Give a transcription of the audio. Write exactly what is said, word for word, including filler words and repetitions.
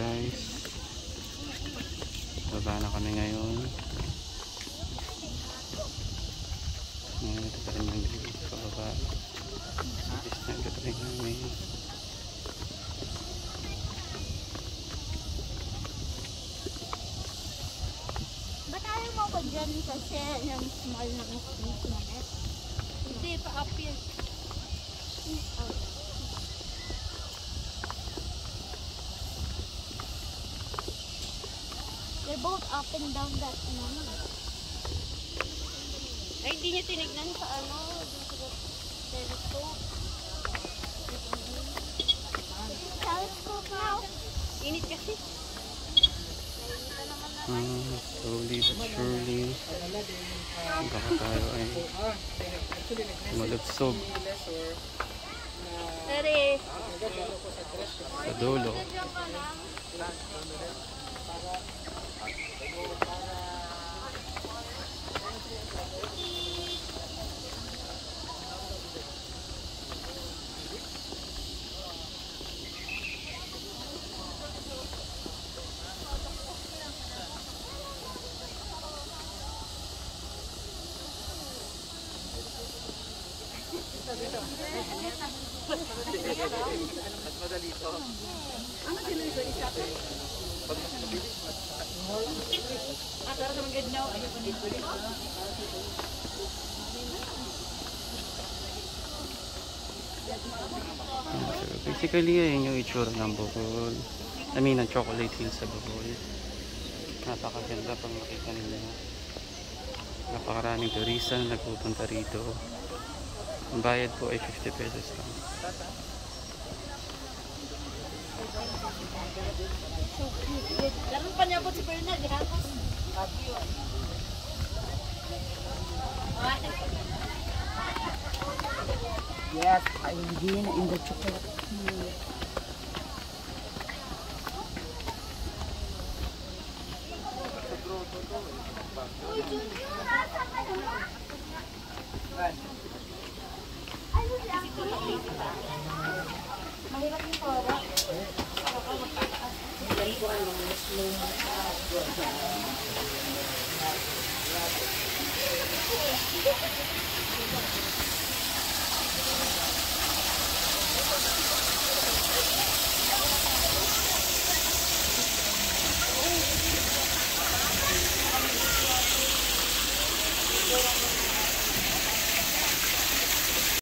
guys, baba na kami ngayon. Ngayon ito pa rin yung pababa. Sabis na ito rin namin. Ba't ayaw mo ko dyan kasi yung small na mosquito na net? Hindi, pa-up yun. They're both up and down that one. Ay, hindi niya tinignan sa ano, dun sa telescope. Telescope now? Init kasi. Hmm, slowly but surely baka tayo ay malubsob sa dulo. Mas madali ito. Ano sinulit sa isa? Pag mas mabilis, mas... Ah, pero naman good now. Ayaw pa dito. So basically, yun yung itsura ng Bohol. I mean, ng Chocolate Hills sa Bohol. Napakaganda pang makita ninyo. Napakaraming turista na nagpupunta rito. Ang bayad po ay fifty pesos lang. So cute. Laron pa niya po si Bernard, hapos. Yes, I'm again in the chocolate. Mahirap yung pora. Dahil ko ang mga slow.